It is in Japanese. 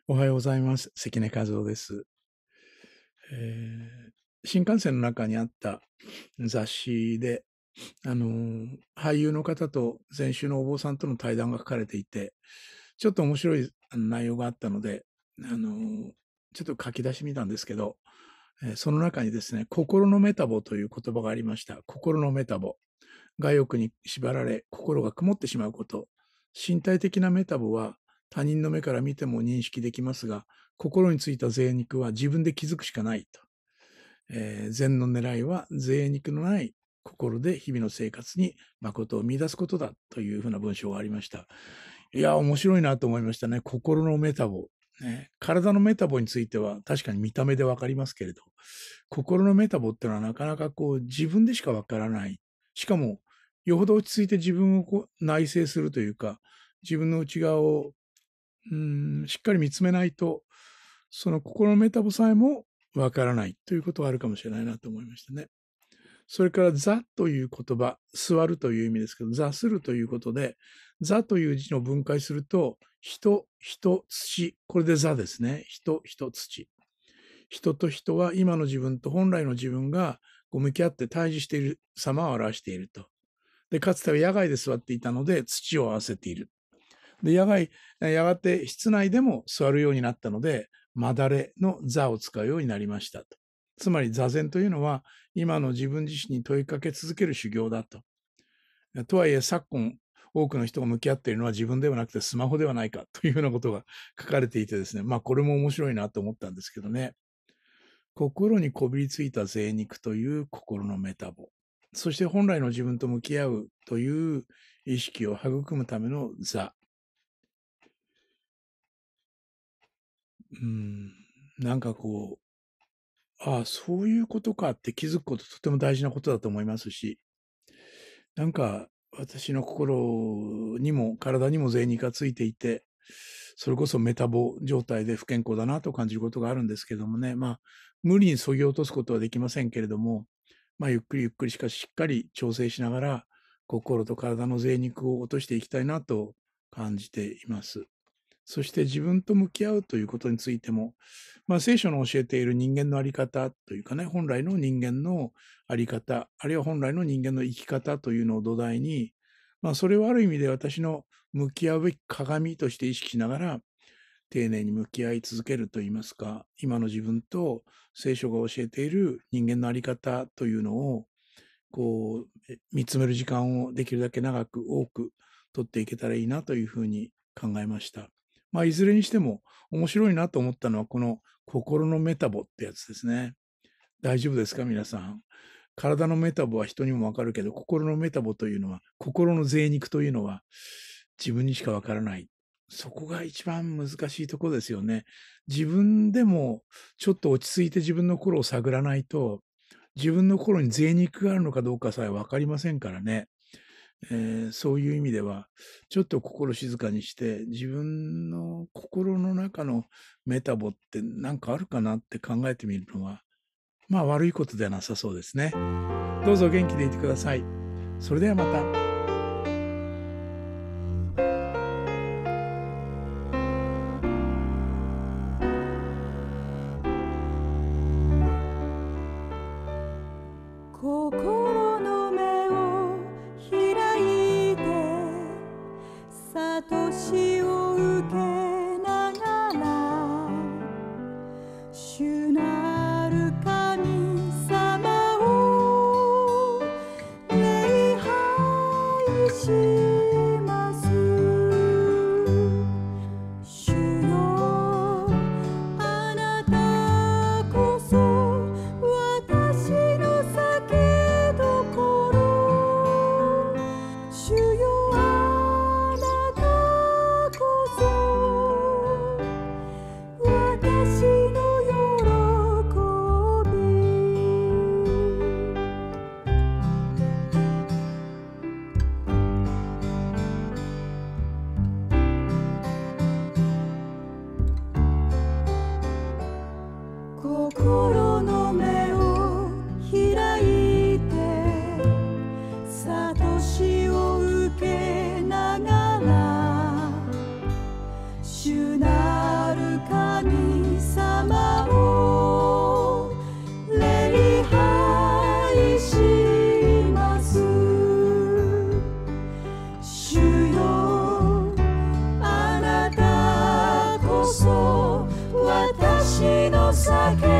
おはようございます。関根和夫です。新幹線の中にあった雑誌で、俳優の方と前週のお坊さんとの対談が書かれていて、ちょっと面白い内容があったので、ちょっと書き出してみたんですけど、その中にですね、心のメタボという言葉がありました。心のメタボ。我欲に縛られ、心が曇ってしまうこと。身体的なメタボは他人の目から見ても認識できますが、心についた贅肉は自分で気づくしかないと。禅の狙いは贅肉のない心で日々の生活に誠を見出すことだというふうな文章がありました。いや、面白いなと思いましたね。心のメタボ。ね、体のメタボについては確かに見た目でわかりますけれど、心のメタボっていうのはなかなかこう自分でしかわからない。しかも、よほど落ち着いて自分をこう内省するというか、自分の内側をしっかり見つめないと、その心のメタボさえもわからないということがあるかもしれないなと思いましたね。それから座という言葉、座るという意味ですけど、座するということで、座という字を分解すると、人、土、これで座ですね。人、土。人と人は今の自分と本来の自分が向き合って対峙している様を表していると。で、かつては野外で座っていたので土を合わせている。で、やがて室内でも座るようになったので、まだれの座を使うようになりましたと。つまり座禅というのは、今の自分自身に問いかけ続ける修行だと。とはいえ、昨今、多くの人が向き合っているのは自分ではなくてスマホではないかというようなことが書かれていてですね、まあこれも面白いなと思ったんですけどね。心にこびりついた贅肉という心のメタボ。そして本来の自分と向き合うという意識を育むための座。なんかこう、ああ、そういうことかって気づくこととても大事なことだと思いますし、なんか私の心にも体にも贅肉がついていて、それこそメタボ状態で不健康だなと感じることがあるんですけどもね、まあ、無理に削ぎ落とすことはできませんけれども、まあ、ゆっくりゆっくりしかしっかり調整しながら、心と体の贅肉を落としていきたいなと感じています。そして自分と向き合うということについても、まあ、聖書の教えている人間のあり方というかね、本来の人間のあり方、あるいは本来の人間の生き方というのを土台に、まあ、それはある意味で私の向き合うべき鏡として意識しながら、丁寧に向き合い続けるといいますか、今の自分と聖書が教えている人間のあり方というのを、こう、見つめる時間をできるだけ長く多く取っていけたらいいなというふうに考えました。まあ、いずれにしても面白いなと思ったのは、この心のメタボってやつですね。大丈夫ですか皆さん。体のメタボは人にもわかるけど、心のメタボというのは、心の贅肉というのは自分にしかわからない。そこが一番難しいところですよね。自分でもちょっと落ち着いて自分の心を探らないと、自分の心に贅肉があるのかどうかさえわかりませんからね。そういう意味では、ちょっと心静かにして、自分の心の中のメタボって何かあるかなって考えてみるのは、まあ悪いことではなさそうですね。どうぞ元気でいてください。それではまた。 心の目を開いて悟しを受けながら主なる神様を礼拝します主よあなたこそ私の叫びけ